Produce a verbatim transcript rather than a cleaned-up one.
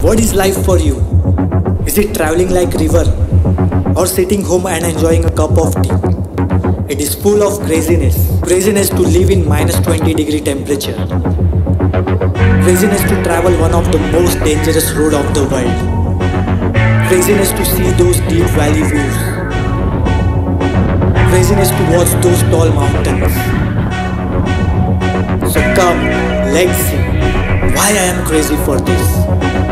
What is life for you? Is it traveling like river or sitting home and enjoying a cup of tea? It is full of craziness. Craziness to live in minus twenty degree temperature. Craziness to travel one of the most dangerous road of the world. Craziness to see those deep valley views. Craziness to watch those tall mountains. So come, let's see why I am crazy for this.